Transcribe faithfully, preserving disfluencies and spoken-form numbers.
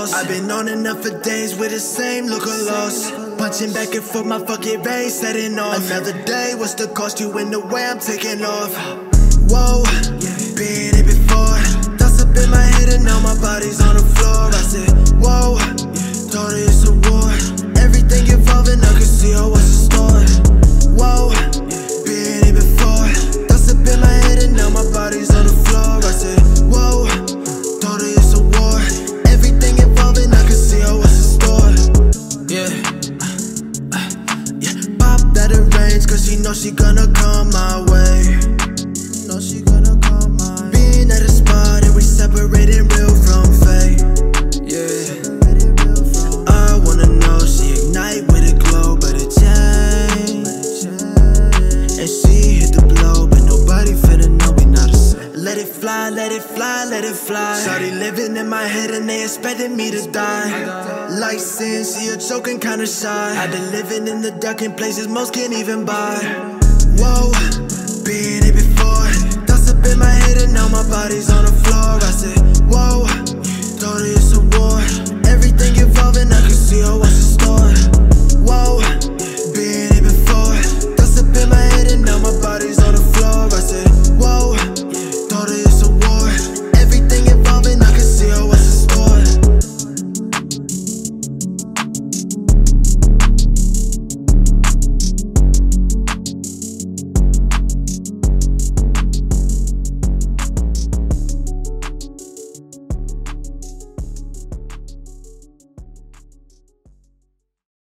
lost. I've been on enough for days with the same look of loss. Punching back and forth, my fucking vein setting off. Another day, what's the cost? You in the way I'm taking off. Whoa, been here before. Thoughts up in my head and now my body's on the floor. I said, whoa, thought it's a war. Everything evolving, I can see how what's in store. Whoa, been here before. Thoughts up in my head and now my body's on the floor. I said, whoa, thought it's a war. Everything evolving, I can see how what's in store. Yeah, yeah. Pop that arrange, cause she know she gonna come my way. Know she gonna come my way. Being at a spot and we separating real from fake. Yeah, I wanna know she ignite with a glow, but it changed. And she hit the blow, but nobody finna know we not the same. Let it fly, let it fly, let it fly. Shawty living in my head and they expecting me to die. Like sin, she a joking kinda shy. I've been living in the dark in places most can't even buy. Whoa, been here before. Thoughts up in my head and now my body's on